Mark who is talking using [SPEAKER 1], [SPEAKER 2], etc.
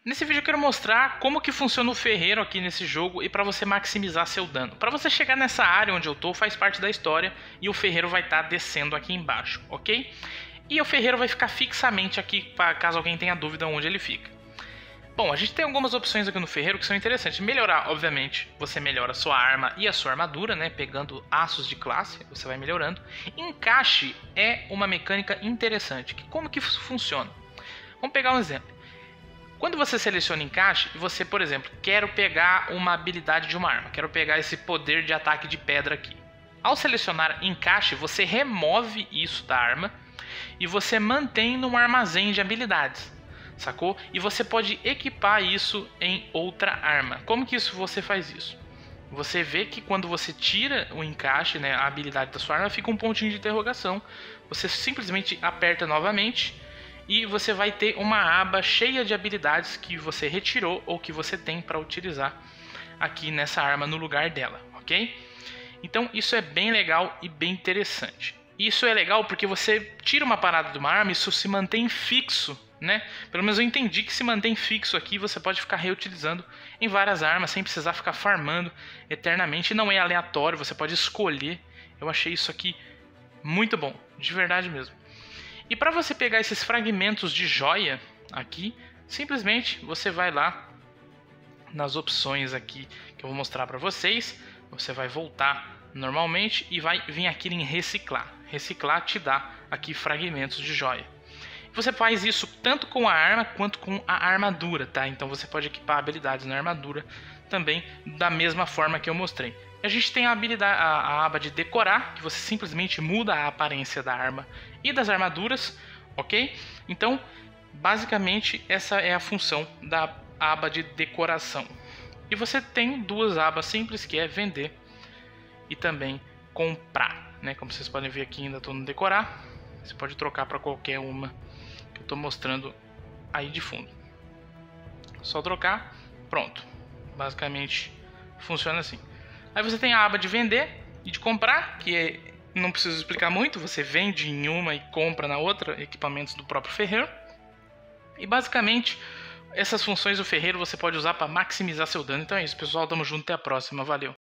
[SPEAKER 1] Nesse vídeo eu quero mostrar como que funciona o ferreiro aqui nesse jogo e para você maximizar seu dano. Para você chegar nessa área onde eu tô, faz parte da história e o ferreiro vai estar descendo aqui embaixo, ok? E o ferreiro vai ficar fixamente aqui, caso alguém tenha dúvida onde ele fica. Bom, a gente tem algumas opções aqui no ferreiro que são interessantes. Melhorar, obviamente, você melhora a sua arma e a sua armadura, né? Pegando aços de classe, você vai melhorando. Encaixe é uma mecânica interessante. Como que isso funciona? Vamos pegar um exemplo. Quando você seleciona encaixe, você, por exemplo, quero pegar uma habilidade de uma arma, quero pegar esse poder de ataque de pedra aqui. Ao selecionar encaixe, você remove isso da arma e você mantém num armazém de habilidades, sacou? E você pode equipar isso em outra arma. Como que você faz isso? Você vê que quando você tira o encaixe, né, a habilidade da sua arma, fica um pontinho de interrogação. Você simplesmente aperta novamente e você vai ter uma aba cheia de habilidades que você retirou ou que você tem para utilizar aqui nessa arma no lugar dela, ok? Então isso é bem legal e bem interessante. Isso é legal porque você tira uma parada de uma arma e isso se mantém fixo, né? Pelo menos eu entendi que se mantém fixo aqui, você pode ficar reutilizando em várias armas sem precisar ficar farmando eternamente. Não é aleatório, você pode escolher. Eu achei isso aqui muito bom, de verdade mesmo. E para você pegar esses fragmentos de joia aqui, simplesmente você vai lá nas opções aqui que eu vou mostrar para vocês. Você vai voltar normalmente e vai vir aqui em reciclar. Reciclar te dá aqui fragmentos de joia. Você faz isso tanto com a arma quanto com a armadura, tá? Então você pode equipar habilidades na armadura também da mesma forma que eu mostrei. A gente tem a habilidade, a aba de decorar, que você simplesmente muda a aparência da arma e das armaduras, ok? Então, basicamente, essa é a função da aba de decoração. E você tem duas abas simples, que é vender e também comprar, né? Como vocês podem ver aqui, ainda estou no decorar. Você pode trocar para qualquer uma que eu estou mostrando aí de fundo. Só trocar, pronto. Basicamente, funciona assim. Aí você tem a aba de vender e de comprar, que não preciso explicar muito, você vende em uma e compra na outra equipamentos do próprio ferreiro. E basicamente, essas funções do ferreiro você pode usar para maximizar seu dano. Então é isso, pessoal, tamo junto, até a próxima, valeu!